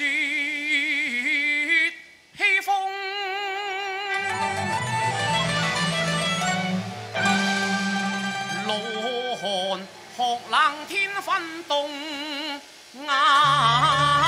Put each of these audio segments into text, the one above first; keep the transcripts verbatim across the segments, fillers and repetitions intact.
雪披風，露寒學冷天分凍啊！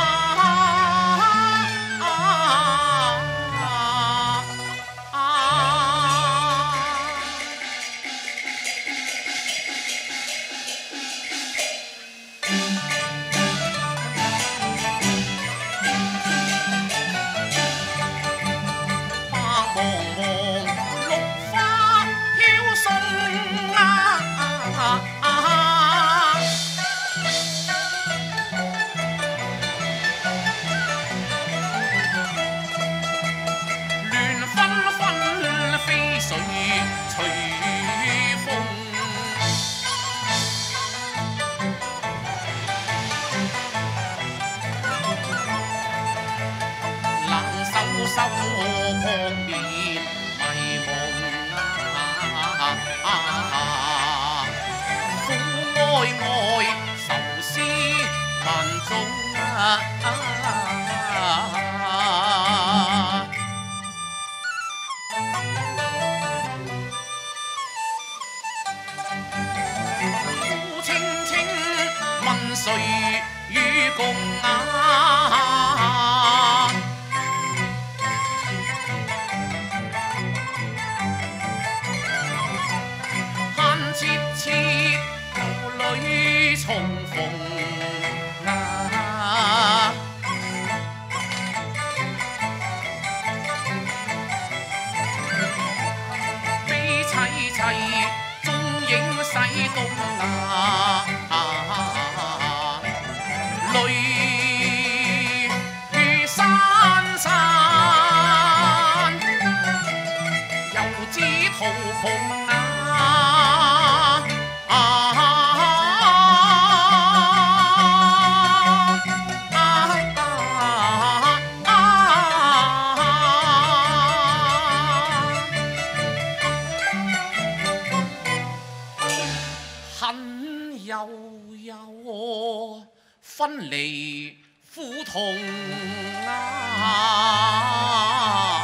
收狂面迷蒙啊，苦哀哀愁思萬種啊，苦青青問誰與共啊？切切舊侶重逢啊！悲凄凄，蹤影洗東啊！淚雨潺潺，又知途窮啊！恨悠悠，分離苦痛啊！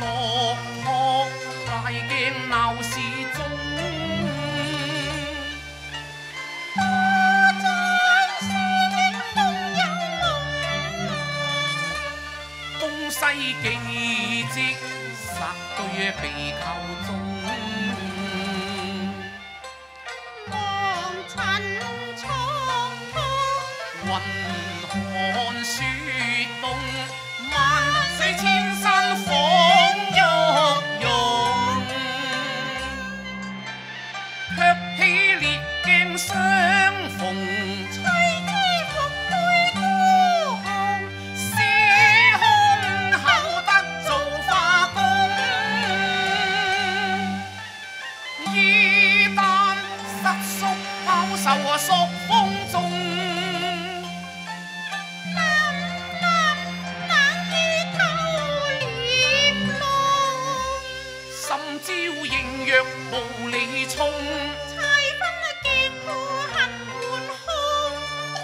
落魄大鏡鬧市中。西幾節殺對被扣中， 望塵蒼蒼， 雲寒雪凍，萬水千山仿玉容，卻喜列鏡相逢。受啊朔風中， 暗暗冷於透簾籠， 深朝應約無理衝， 猜分鏡破恨換空。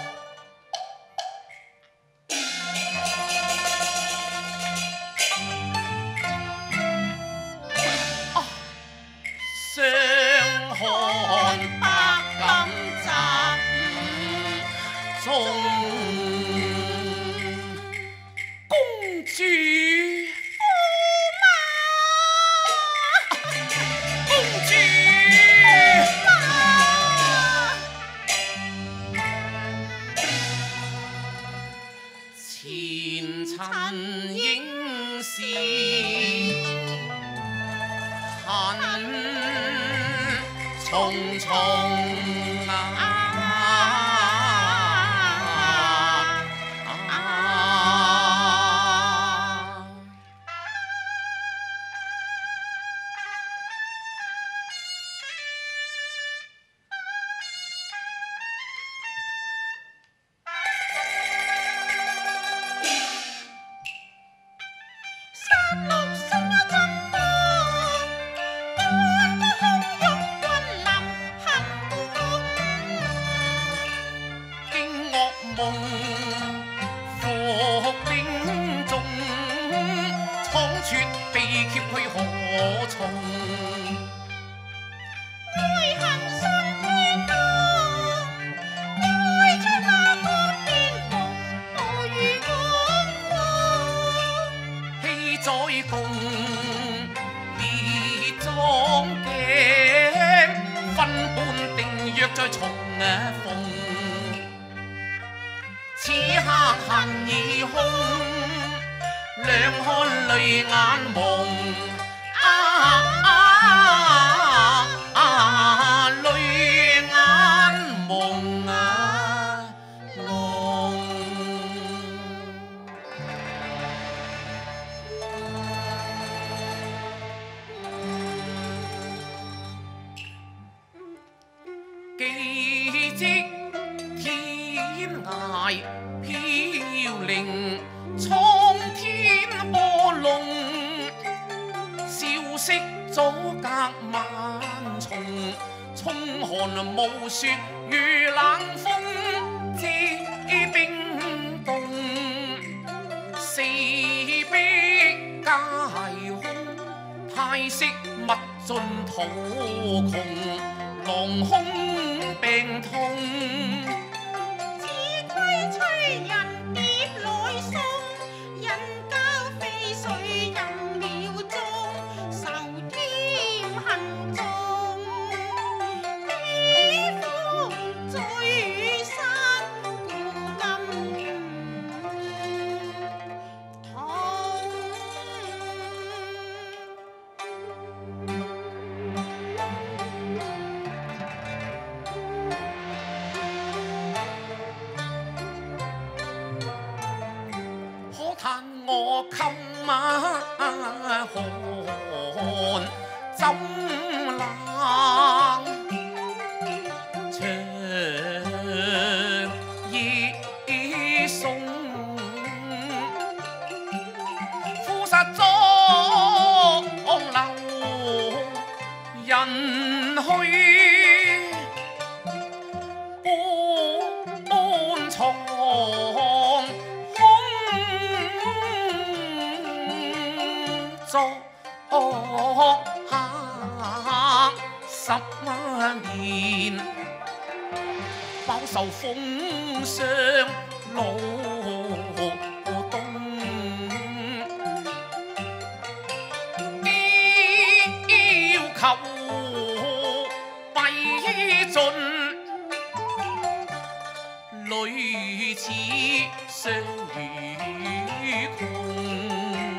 啊，相看百感。中公主公主前塵應是恨重重啊！伏兵中，倉促被劫去何從？ 愛恨信天光，愛出那個邊防，何如講謊？ 氣在共，列裝鏡，分半定約在重逢。此刻恨已空，兩看淚眼朦，啊啊啊淚眼朦啊濃。幾積天涯飄零，蒼天波浪，消息阻隔萬重，衝寒無雪遇冷風，知冰凍，四壁皆空，太息物盡途窮，狼空病痛。 催人蝶來送，人交飛水任秒鐘，愁添恨重，悲歡聚散故今痛。 嘆我襟啊寒怎冷，長夜送枯實妝流人去，半床空作行十年，饱受風霜勞動，要求弊盡，類似相與窮。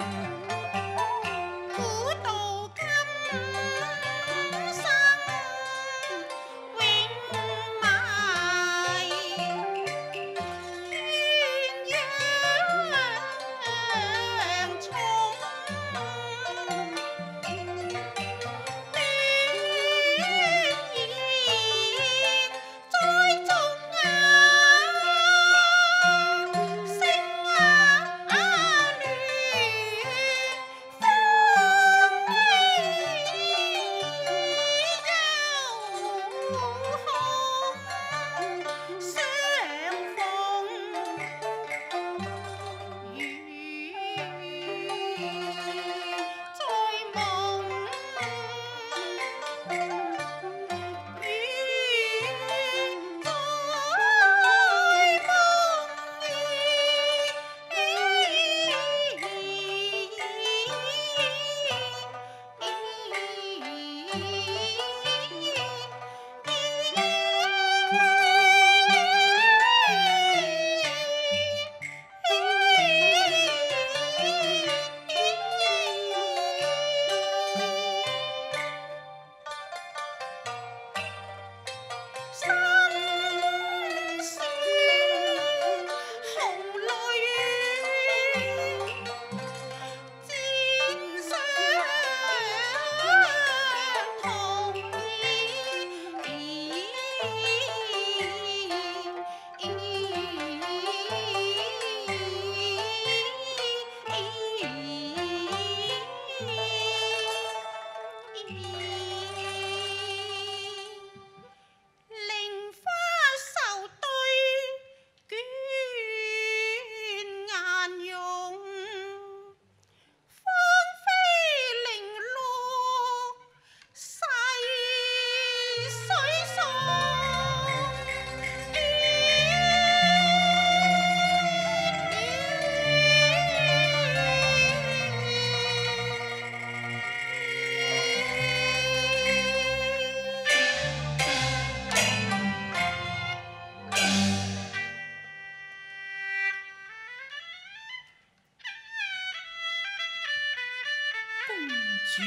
主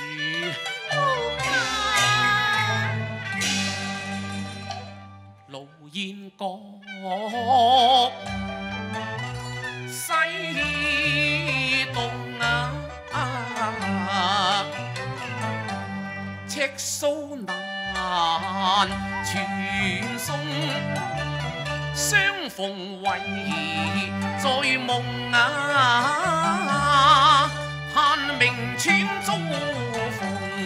盧燕閣西洞啊，赤蘇難傳頌，相逢為在夢啊，盼明川遭逢。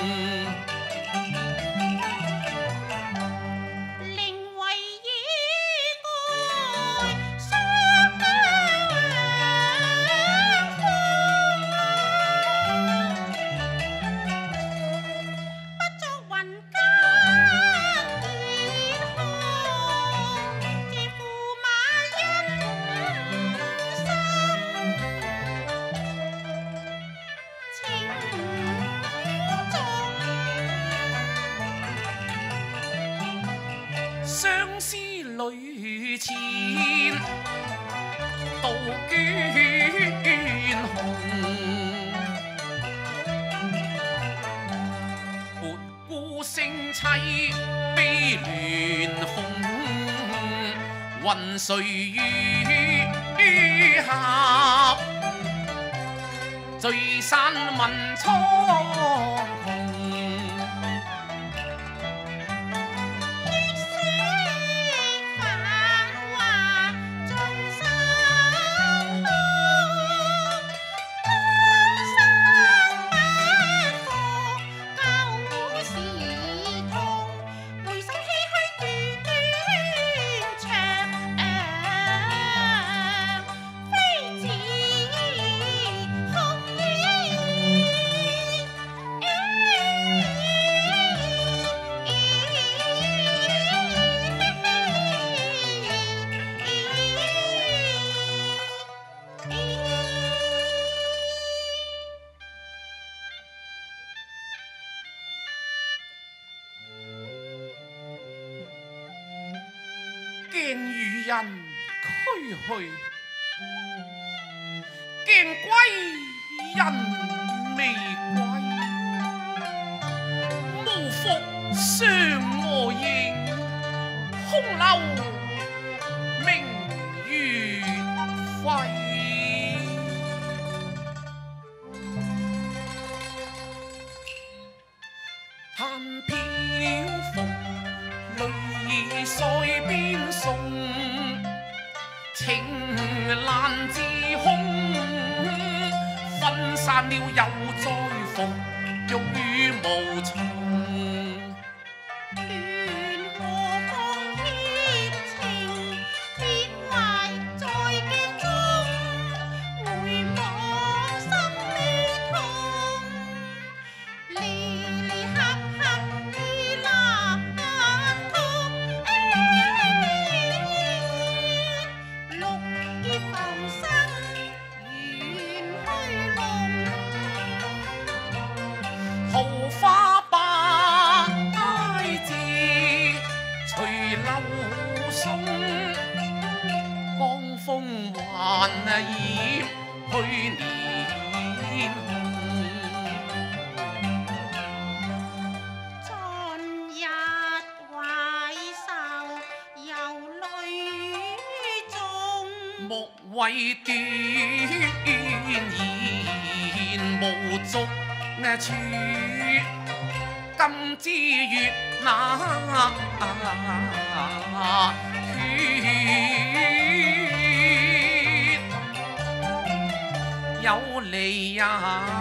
相思淚前杜鵑紅，撥孤聲凄悲亂風，雲垂雨霞，聚散問蒼穹。 见渔人去去，见归人未归，无复相我应，空留明月辉。叹飘蓬，泪水边送，情难自控。分散了又再逢，欲語無從。 亂和風貼情，變壞在鏡中，回望心未痛，離離合合已難通。綠葉浮生緣虛龍。 桃花百字隨流送，江風還掩去年紅。 昨日懷愁猶淚中， 莫謂斷言無續處，今之月那缺有離呀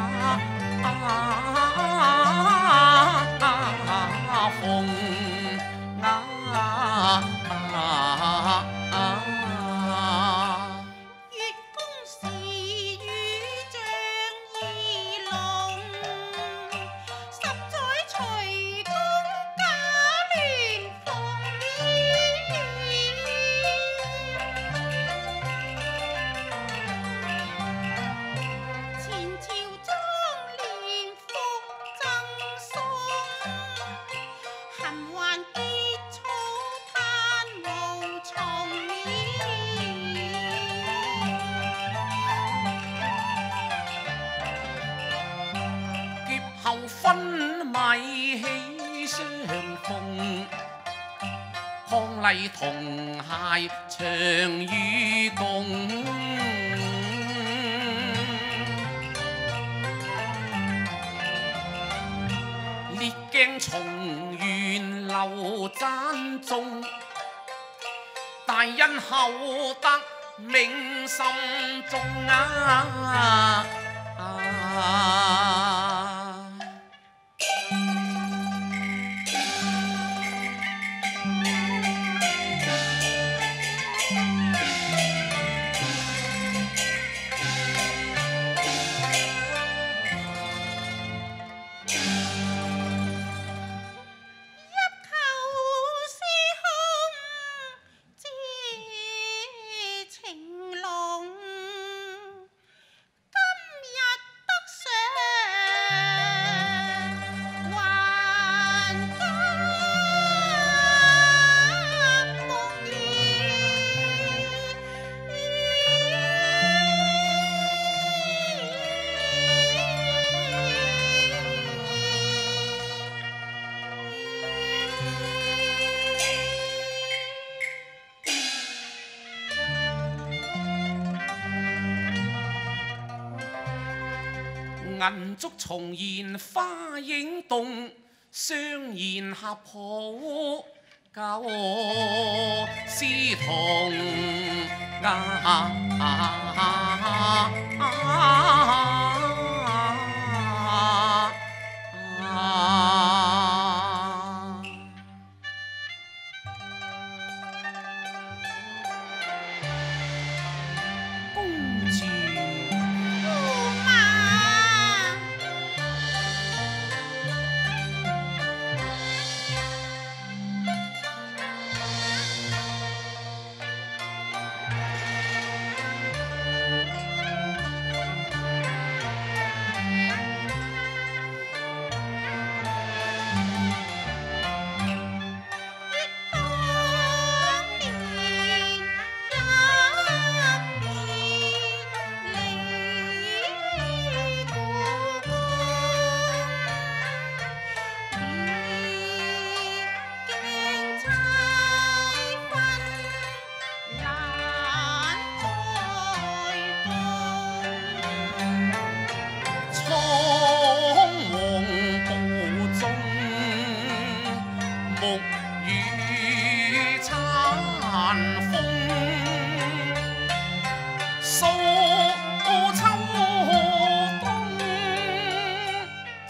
逢啊！ 月宮時雨像兒龍，十載隨公假亂逢前朝妝奁復贈送，痕還結草嘆無從劫後分米喜相逢，伉儷童鞋長與共。烈鏡重圓流讚頌，大恩厚德銘心中啊！銀燭重現花影動，相言合抱舊詩同啊！公主。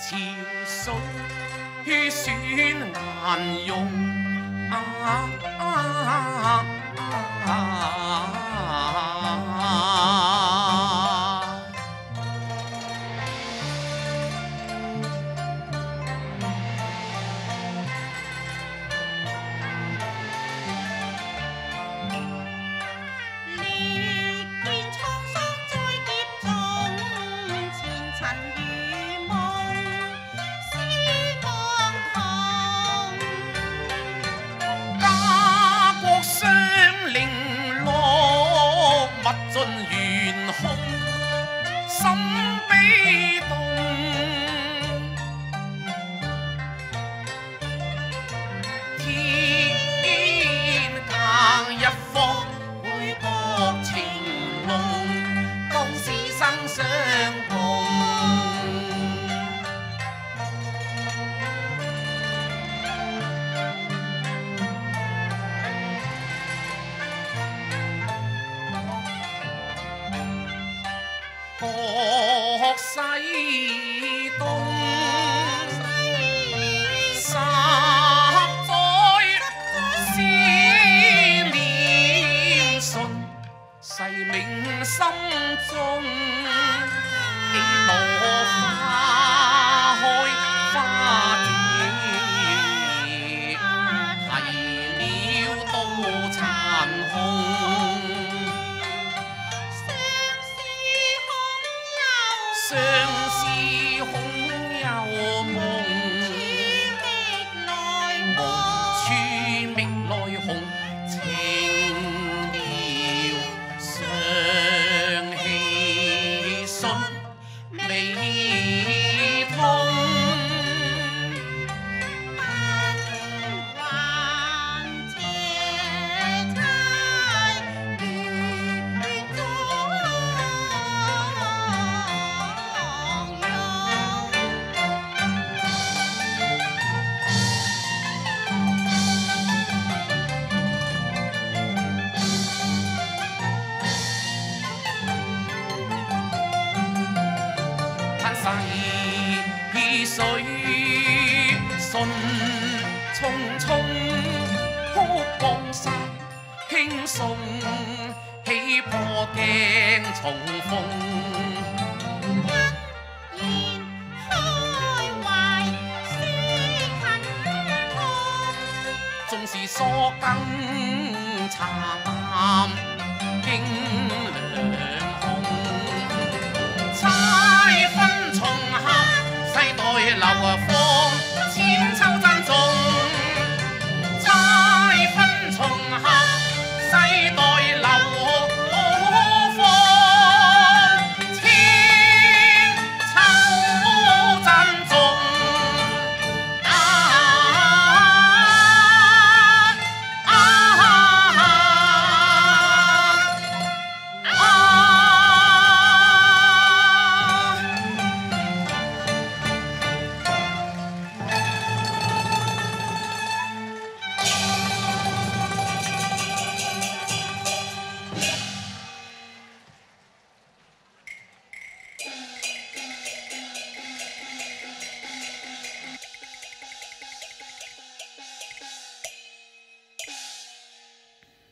潮水選顏容啊啊啊盡懸空，心悲動。天隔一方，配國情濃，當時生相共。各西東，十載思念順，誓銘心中。幾朵花開花謝，提了都殘紅。相思空有夢，無處覓來紅，情調上氣順未通。逝水順匆匆，哭江山輕送，起破鏡重逢。 欣然開懷思近痛， 縱是疏更茶淡經兩空。猜分重合，世代流芳，千秋珍重。猜分重合，世代